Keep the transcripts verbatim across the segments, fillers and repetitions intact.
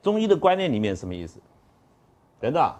中医的观念里面什么意思？人啊，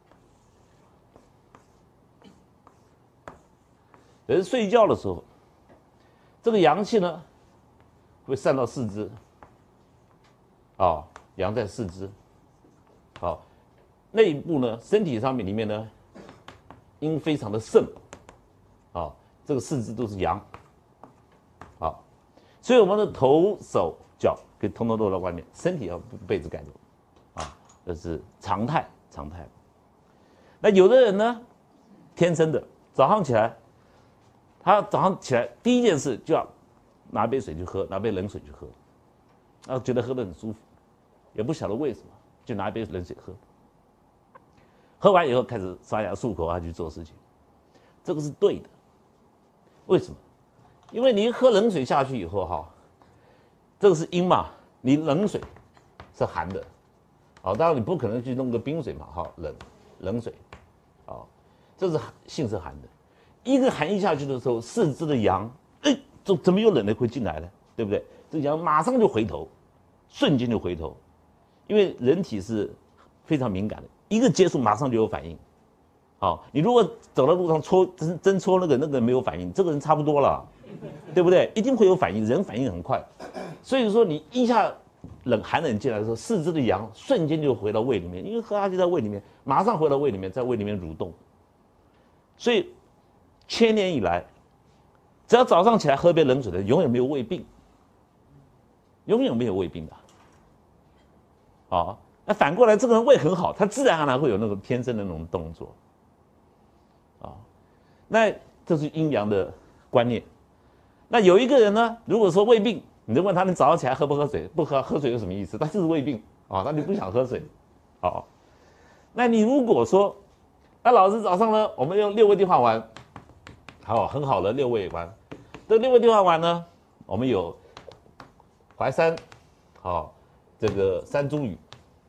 人睡觉的时候，这个阳气呢会散到四肢，啊，阳在四肢，好，内部呢身体上面里面呢阴非常的盛，啊，这个四肢都是阳，好，所以我们的头手脚跟通通都有观念，身体要被子盖住，啊，这是常态常态。那有的人呢，天生的早上起来。他早上起来第一件事就要拿杯水去喝，拿杯冷水去喝，然后觉得喝得很舒服，也不晓得为什么，就拿一杯冷水喝。喝完以后开始刷牙漱口啊，去做事情，这个是对的。为什么？因为你一喝冷水下去以后哈，这个是阴嘛，你冷水是寒的，好，当然你不可能去弄个冰水嘛，哈，冷冷水，好，这是性是寒的。一个寒意下去的时候，四肢的阳，哎，怎怎么有冷的会进来呢？对不对？这阳马上就回头，瞬间就回头，因为人体是非常敏感的，一个接触马上就有反应。好，你如果走到路上戳真真戳那个那个没有反应，这个人差不多了，对不对？一定会有反应，人反应很快，所以说你一下冷寒冷进来的时候，四肢的阳瞬间就回到胃里面，因为喝下去在胃里面，马上回到胃里面，在胃里面蠕动，所以。千年以来，只要早上起来喝杯冷水的，永远没有胃病，永远没有胃病的。好，那反过来，这个人胃很好，他自然而然会有那种天生的那种动作。啊，那这是阴阳的观念。那有一个人呢，如果说胃病，你就问他，你早上起来喝不喝水？不喝，喝水有什么意思？他就是胃病啊，那你不想喝水。好，那你如果说，那老师早上呢，我们用六味地黄丸。好，很好的六味丸。这六味地黄丸呢，我们有淮山，好，这个山茱萸，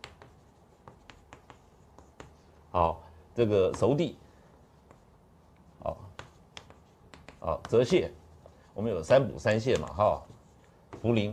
好，这个熟地，好，好泽泻，我们有三补三泻嘛，哈，茯苓，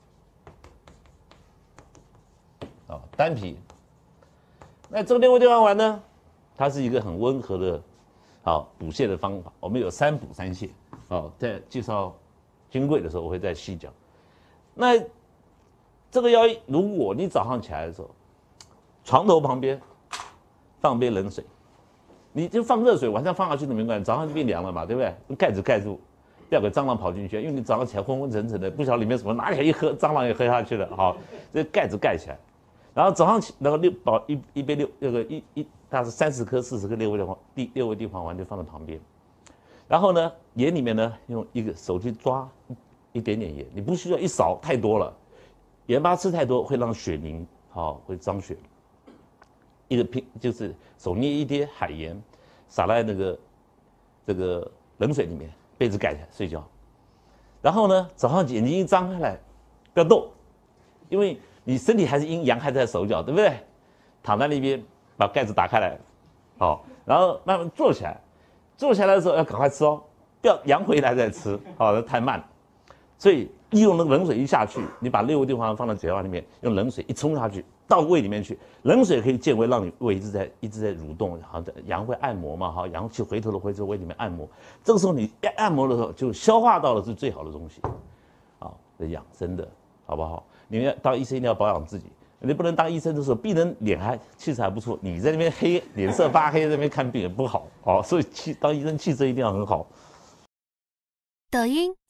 啊，丹皮。那这个六味地黄丸呢，它是一个很温和的。好，补泻的方法，我们有三补三泻。好，在介绍金匮的时候，我会再细讲。那这个要，如果你早上起来的时候，床头旁边放杯冷水，你就放热水，晚上放下去都没关系，早上就变凉了嘛，对不对？用盖子盖住，不要给蟑螂跑进去，因为你早上起来昏昏沉沉的，不晓得里面什么，拿起来一喝，蟑螂也喝下去了。好，这盖子盖起来，然后早上起，然后六保一一杯六那个一一。它是三十颗、四十颗六味地黄地六味地黄丸就放在旁边，然后呢，盐里面呢用一个手去抓一点点盐，你不需要一勺，太多了，盐巴吃太多会让血凝，好、哦、会张血。一个拼就是手捏一滴海盐，撒在那个这个冷水里面，被子盖起来睡觉。然后呢，早上眼睛一张开来，不要动，因为你身体还是阴阳还在手脚，对不对？躺在那边。把盖子打开来，好，然后慢慢坐起来，坐起来的时候要赶快吃哦，不要阳回来再吃，好，那太慢了。所以利用那个冷水一下去，你把六味地黄丸放到嘴巴里面，用冷水一冲下去，到胃里面去，冷水可以健胃，让你胃一直在一直在蠕动，好，阳会按摩嘛，好，阳气回头的回头胃里面按摩，这个时候你按摩的时候就消化到的是最好的东西，啊，这养生的好不好？你们要当医生一定要保养自己。你不能当医生的时候，病人脸还气色还不错，你在那边黑，脸色发黑，在那边看病人不好，哦，所以气当医生气色一定要很好。 抖音、